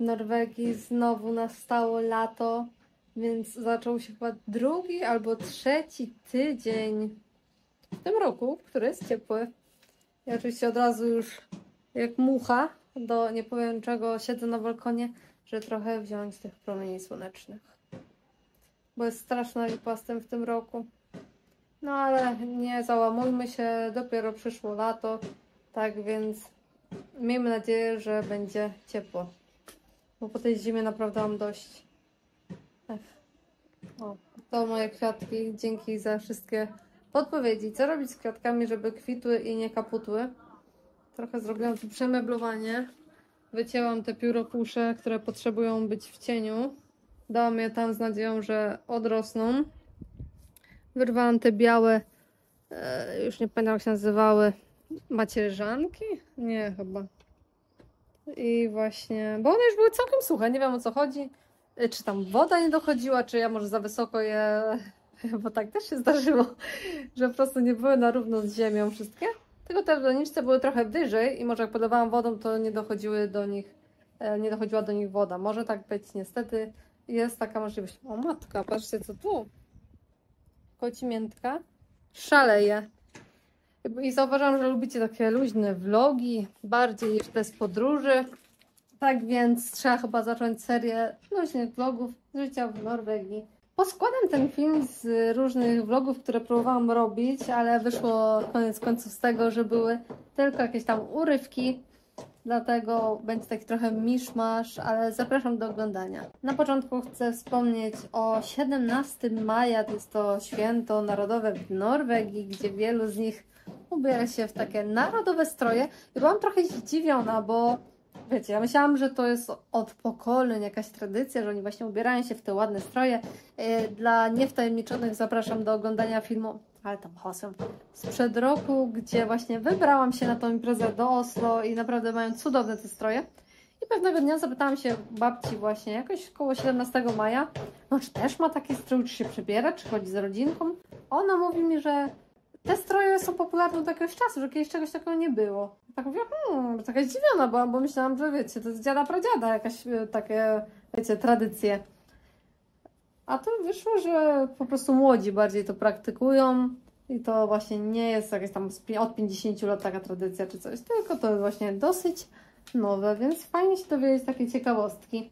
Norwegii znowu nastało lato, więc zaczął się chyba drugi albo trzeci tydzień w tym roku, który jest ciepły. Ja oczywiście od razu już jak mucha nie powiem czego, siedzę na balkonie, żeby trochę wziąć tych promieni słonecznych. Bo jest straszna lipa z tym w tym roku. No ale nie załamujmy się, dopiero przyszło lato, tak więc miejmy nadzieję, że będzie ciepło. Bo po tej zimie naprawdę mam dość. O, to moje kwiatki. Dzięki za wszystkie podpowiedzi. Co robić z kwiatkami, żeby kwitły i nie kaputły. Trochę zrobiłam tu przemeblowanie. Wycięłam te pióropusze, które potrzebują być w cieniu. Dałam je tam z nadzieją, że odrosną. Wyrwałam te białe, już nie pamiętam jak się nazywały, macierzanki? Nie, chyba. I właśnie, bo one już były całkiem suche, nie wiem o co chodzi. Czy tam woda nie dochodziła, czy ja może za wysoko je, bo tak też się zdarzyło, że po prostu nie były na równo z ziemią wszystkie. Tylko te w doniczce były trochę wyżej i może jak podawałam wodą, to nie dochodziła do nich woda. Może tak być, niestety jest taka możliwość. O matka, patrzcie co tu. Kocimiętka szaleje. I zauważam, że lubicie takie luźne vlogi, bardziej niż te z podróży. Tak więc trzeba chyba zacząć serię luźnych vlogów z życia w Norwegii. Poskładam ten film z różnych vlogów, które próbowałam robić, ale wyszło koniec końców z tego, że były tylko jakieś tam urywki. Dlatego będzie taki trochę miszmasz, ale zapraszam do oglądania. Na początku chcę wspomnieć o 17 maja, to jest to święto narodowe w Norwegii, gdzie wielu z nich ubiera się w takie narodowe stroje. I byłam trochę zdziwiona, bo wiecie, ja myślałam, że to jest od pokoleń jakaś tradycja, że oni właśnie ubierają się w te ładne stroje. Dla niewtajemniczonych zapraszam do oglądania filmu, ale tam hasłem, sprzed roku, gdzie właśnie wybrałam się na tą imprezę do Oslo i naprawdę mają cudowne te stroje. I pewnego dnia zapytałam się babci właśnie, jakoś koło 17 maja, no czy też ma taki strój, czy się przebiera, czy chodzi z rodzinką. Ona mówi mi, że te stroje są popularne od jakiegoś czasu, że kiedyś czegoś takiego nie było. Tak mówię, taka zdziwiona byłam, bo myślałam, że wiecie, to jest dziada pradziada, jakaś takie, wiecie, tradycje. A tu wyszło, że po prostu młodzi bardziej to praktykują i to właśnie nie jest jakaś tam od 50 lat taka tradycja czy coś, tylko to jest właśnie dosyć nowe, więc fajnie się dowiedzieć takie ciekawostki.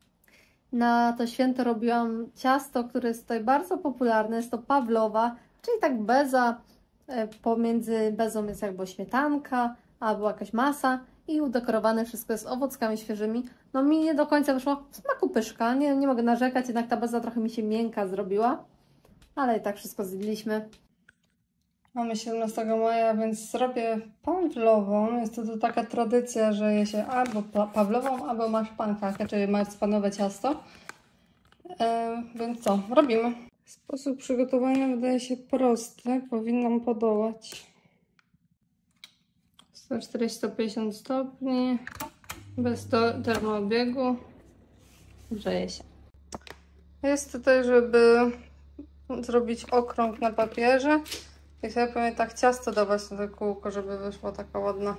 Na to święto robiłam ciasto, które jest tutaj bardzo popularne, jest to pawlowa, czyli tak beza, pomiędzy bezą jest jakby śmietanka albo jakaś masa i udekorowane wszystko jest owockami świeżymi. No mi nie do końca wyszło w smaku pyszka, nie mogę narzekać, jednak ta beza trochę mi się miękka zrobiła, ale i tak wszystko zjedliśmy. Mamy 17 maja, więc zrobię pawlową. Jest to taka tradycja, że je się albo pawlową, albo maszpankę, czyli marcepanowe ciasto. Więc co? Robimy. Sposób przygotowania wydaje się prosty, powinnam podołać. 140-150 stopni, bez termoobiegu, grzeje się. Jest tutaj, żeby zrobić okrąg na papierze i sobie powinien tak ciasto dawać na to kółko, żeby wyszła taka ładna,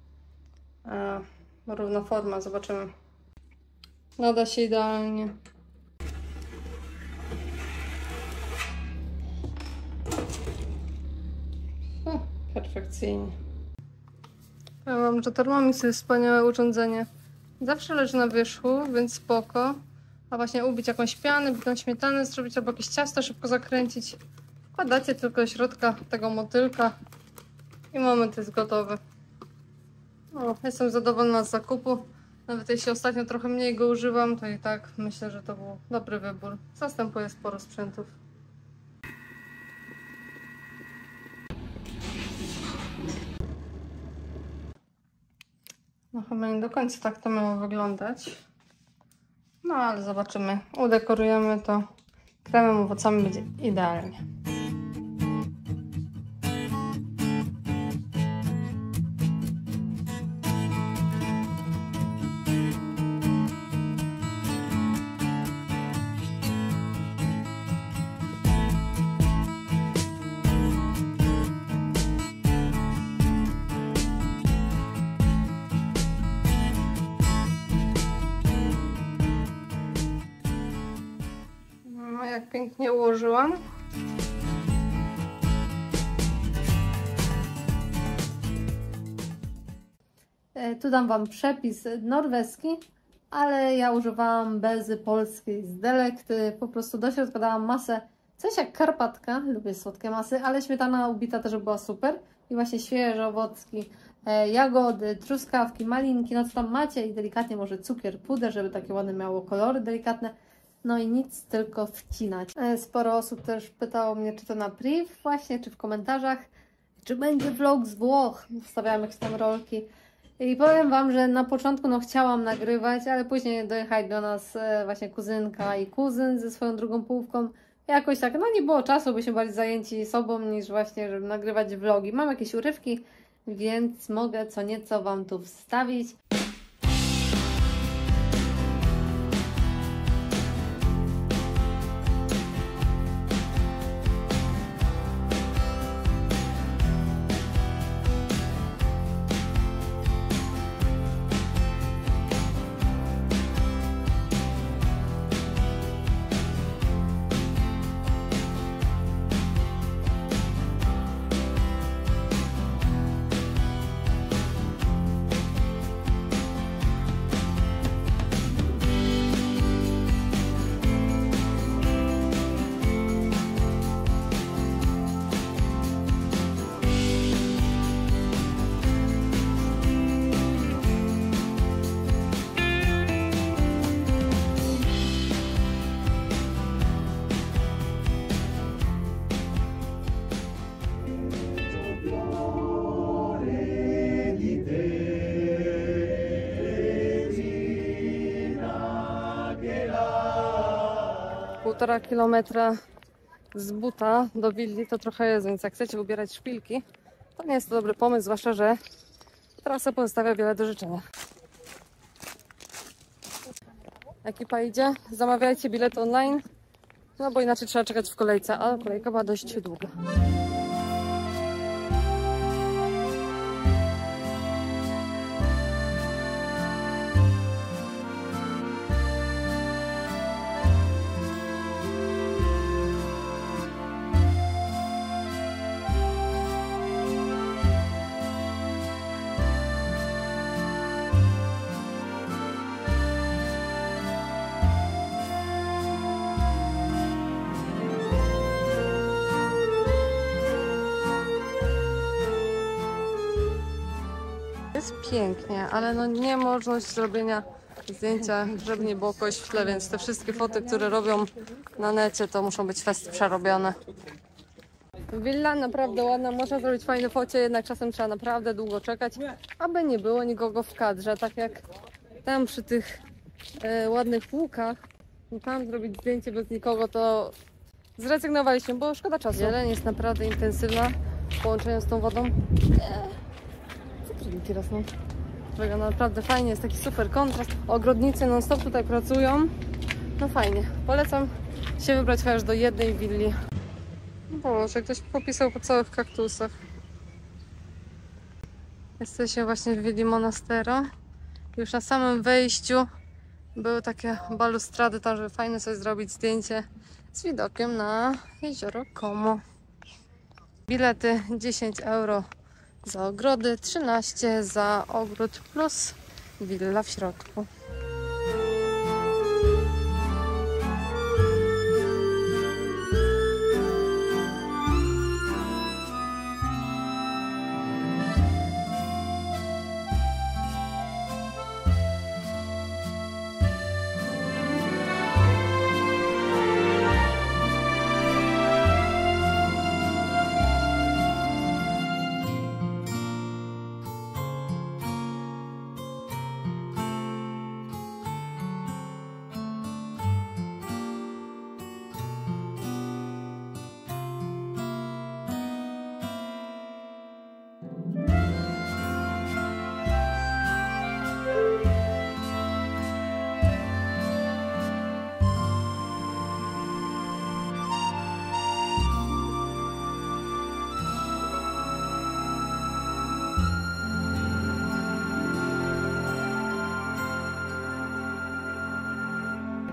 równa forma. Zobaczymy. Nada się idealnie. Perfekcyjnie. Ja mam, że Thermomix jest wspaniałe urządzenie. Zawsze leży na wierzchu, więc spoko. A właśnie ubić jakąś pianę, bić śmietanę, zrobić albo jakieś ciasto, szybko zakręcić. Wkładacie tylko do środka tego motylka i moment jest gotowy. O, jestem zadowolona z zakupu. Nawet jeśli ostatnio trochę mniej go używam, to i tak myślę, że to był dobry wybór. Zastępuje sporo sprzętów. No chyba nie do końca tak to miało wyglądać. No ale zobaczymy. Udekorujemy to kremem, owocami, będzie idealnie. jak pięknie ułożyłam. Tu dam Wam przepis norweski, ale ja używałam bezy polskiej z Delekty. Po prostu do środka dałam masę, coś jak karpatka, lubię słodkie masy, ale śmietana ubita też była super. I właśnie świeże owocki, jagody, truskawki, malinki, no co tam macie i delikatnie może cukier, puder, żeby takie ładne miało kolory delikatne. No i nic, tylko wcinać. Sporo osób też pytało mnie, czy to na priv właśnie, czy w komentarzach, czy będzie vlog z Włoch. Wstawiałam jakieś tam rolki. I powiem Wam, że na początku no chciałam nagrywać, ale później dojechali do nas właśnie kuzynka i kuzyn ze swoją drugą połówką. Jakoś tak, no nie było czasu, byliśmy bardziej zajęci sobą niż właśnie, żeby nagrywać vlogi. Mam jakieś urywki, więc mogę co nieco Wam tu wstawić. Półtora kilometra z buta do willi to trochę jest, więc jak chcecie ubierać szpilki, to nie jest to dobry pomysł, zwłaszcza, że trasa pozostawia wiele do życzenia. Ekipa idzie, zamawiajcie bilet online, no bo inaczej trzeba czekać w kolejce, a kolejka była dość długa. Jest pięknie, ale no niemożność zrobienia zdjęcia, żeby nie było kogoś w tle, więc te wszystkie foty, które robią na necie, to muszą być fest przerobione. Willa naprawdę ładna, można zrobić fajne focie, jednak czasem trzeba naprawdę długo czekać, aby nie było nikogo w kadrze, tak jak tam przy tych ładnych łukach, tam zrobić zdjęcie bez nikogo, to zrezygnowaliśmy, bo szkoda czasu. Zieleń jest naprawdę intensywna w połączeniu z tą wodą. Co rosną? Wygląda naprawdę fajnie, jest taki super kontrast. Ogrodnicy non stop tutaj pracują. No fajnie, polecam się wybrać chociaż do jednej willi. Boże, ktoś popisał po całych kaktusach. Jesteśmy właśnie w willi Monastero. Już na samym wejściu były takie balustrady tam, żeby fajnie sobie zrobić zdjęcie z widokiem na jezioro Como. Bilety 10 euro za ogrody, 13 za ogród plus willa w środku.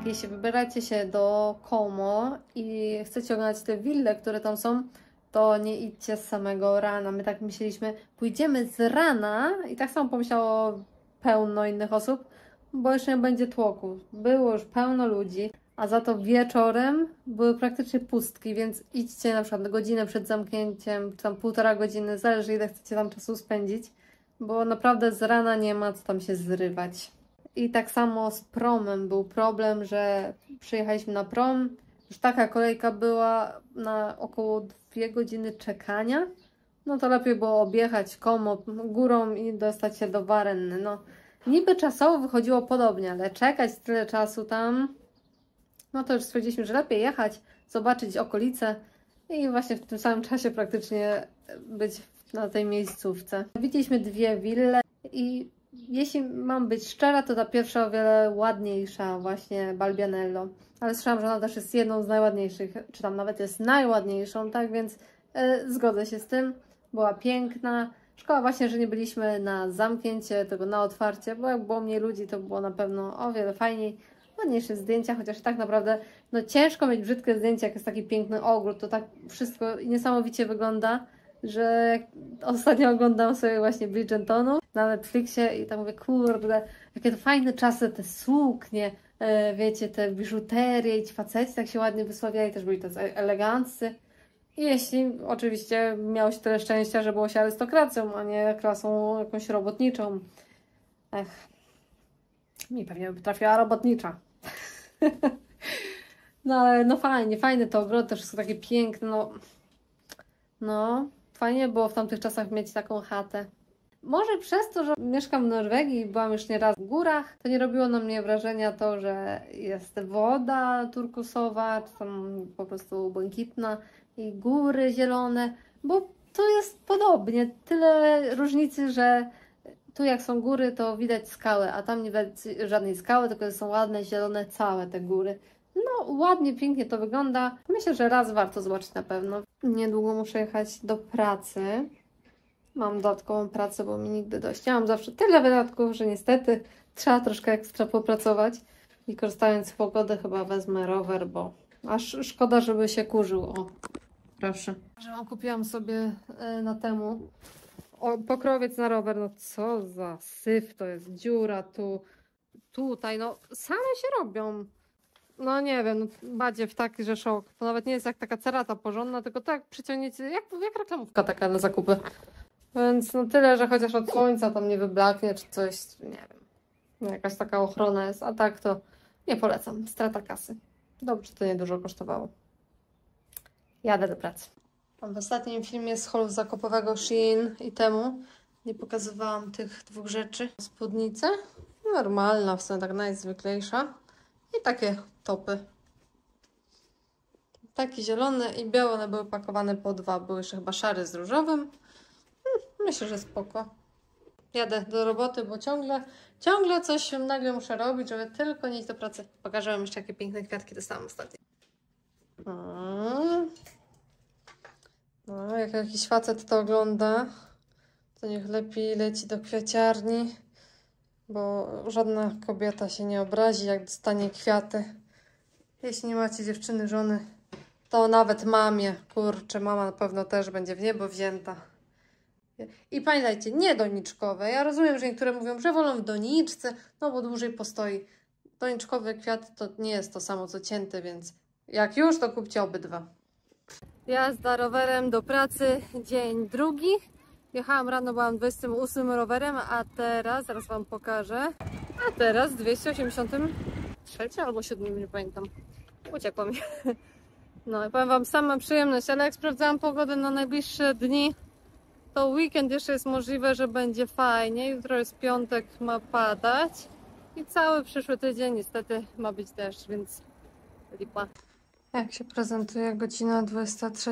jeśli wybieracie się do Como i chcecie oglądać te wille, które tam są, to nie idźcie z samego rana. My tak myśleliśmy, pójdziemy z rana i tak samo pomyślało pełno innych osób, bo jeszcze nie będzie tłoku. Było już pełno ludzi, a za to wieczorem były praktycznie pustki, więc idźcie na przykład godzinę przed zamknięciem, czy tam 1,5 godziny, zależy ile chcecie tam czasu spędzić, bo naprawdę z rana nie ma co tam się zrywać. I tak samo z promem był problem, że przyjechaliśmy na prom, już taka kolejka była na około 2 godziny czekania, no to lepiej było objechać Como górą i dostać się do Varenny. No, niby czasowo wychodziło podobnie, ale czekać tyle czasu tam, no to już stwierdziliśmy, że lepiej jechać, zobaczyć okolice i właśnie w tym samym czasie praktycznie być na tej miejscówce. Widzieliśmy 2 wille i jeśli mam być szczera, to ta pierwsza o wiele ładniejsza, właśnie Balbianello. Ale słyszałam, że ona też jest jedną z najładniejszych, czy tam nawet jest najładniejszą, tak więc zgodzę się z tym. Była piękna. Szkoda właśnie, że nie byliśmy na zamknięcie, tylko na otwarcie, bo jak było mniej ludzi, to było na pewno o wiele fajniej. Ładniejsze zdjęcia, chociaż tak naprawdę no ciężko mieć brzydkie zdjęcie, jak jest taki piękny ogród, to tak wszystko niesamowicie wygląda, że ostatnio oglądam sobie właśnie Bridgertonu na Netflixie i tam mówię, kurde, jakie to fajne czasy, te suknie, wiecie, te biżuterie i ci faceci tak się ładnie wysławiali, też byli tacy eleganccy. I jeśli oczywiście miałeś tyle szczęścia, że było się arystokracją, a nie klasą jakąś robotniczą. Mi pewnie by trafiła robotnicza. No ale no fajnie, fajny to ogród, też jest takie piękne, no fajnie było w tamtych czasach mieć taką chatę. Może przez to, że mieszkam w Norwegii i byłam już nieraz w górach, to nie robiło na mnie wrażenia to, że jest woda turkusowa, czy tam po prostu błękitna i góry zielone, bo tu jest podobnie. Tyle różnicy, że tu jak są góry, to widać skały, a tam nie widać żadnej skały, tylko są ładne, zielone całe te góry. No ładnie, pięknie to wygląda. Myślę, że raz warto zobaczyć na pewno. Niedługo muszę jechać do pracy. Mam dodatkową pracę, bo mi nigdy dość. Ja mam zawsze tyle wydatków, że niestety trzeba troszkę ekstra popracować. I korzystając z pogody chyba wezmę rower, bo aż szkoda, żeby się kurzył. O, proszę. Kupiłam sobie na temu pokrowiec na rower. No co za syf, to jest dziura tu, tutaj. No same się robią. No nie wiem, no, badziew taki, że szok. To nawet nie jest jak taka cerata porządna, tylko tak przyciągnięcie, jak reklamówka taka na zakupy. Więc no tyle, że chociaż od słońca tam nie wyblaknie czy coś, nie wiem. No, jakaś taka ochrona jest, a tak to nie polecam. Strata kasy. Dobrze, to niedużo kosztowało. Jadę do pracy. W ostatnim filmie z haulu zakupowego Shein i temu nie pokazywałam tych 2 rzeczy. Spódnicę, normalna, w sumie tak najzwyklejsza. I takie topy. Takie zielone i białe, one były pakowane po 2. Były jeszcze chyba szary z różowym. Myślę, że spoko. Jadę do roboty, bo ciągle coś nagle muszę robić, żeby tylko nie iść do pracy. Pokażę wam jeszcze, jakie piękne kwiatki dostałam ostatnio. No, jak jakiś facet to ogląda, to niech lepiej leci do kwiaciarni, bo żadna kobieta się nie obrazi, jak dostanie kwiaty. Jeśli nie macie dziewczyny, żony, to nawet mamie. Kurczę, mama na pewno też będzie w niebo wzięta. I pamiętajcie, nie doniczkowe. Ja rozumiem, że niektóre mówią, że wolą w doniczce, no bo dłużej postoi. Doniczkowe kwiaty to nie jest to samo co cięte, więc jak już, to kupcie obydwa. Jazda rowerem do pracy, dzień drugi. Jechałam rano, byłam 28 rowerem, a teraz, zaraz wam pokażę, a teraz 283 albo 7, nie pamiętam. Uciekło mi. No i powiem wam, sama przyjemność, ale jak sprawdzałam pogodę na najbliższe dni, to weekend jeszcze jest możliwe, że będzie fajnie. Jutro jest piątek, ma padać i cały przyszły tydzień niestety ma być deszcz, więc lipa. Jak się prezentuje godzina 23?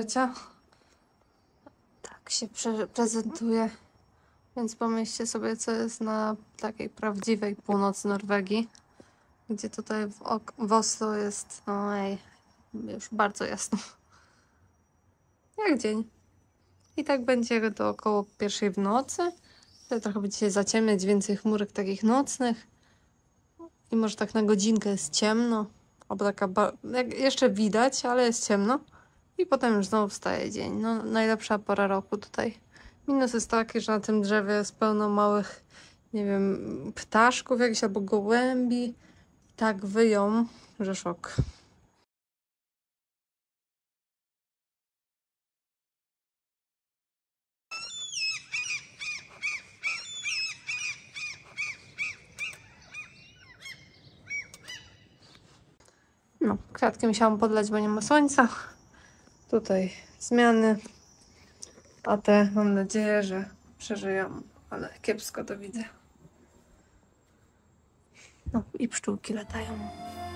Tak się prezentuje. Więc pomyślcie sobie, co jest na takiej prawdziwej północy Norwegii, gdzie tutaj w Oslo jest, no już bardzo jasno. Jak dzień. I tak będzie do około 1 w nocy. Tutaj trochę będzie się zaciemniać, więcej chmurek takich nocnych. I może tak na godzinkę jest ciemno. albo taka, jeszcze widać, ale jest ciemno. I potem już znowu wstaje dzień. No, najlepsza pora roku tutaj. Minus jest taki, że na tym drzewie jest pełno małych, nie wiem, ptaszków jakichś albo gołębi. Tak wyją, że szok. No, kwiatki musiałam podlać, bo nie ma słońca. Tutaj zmiany. A te mam nadzieję, że przeżyją, ale kiepsko to widzę. No i pszczółki latają.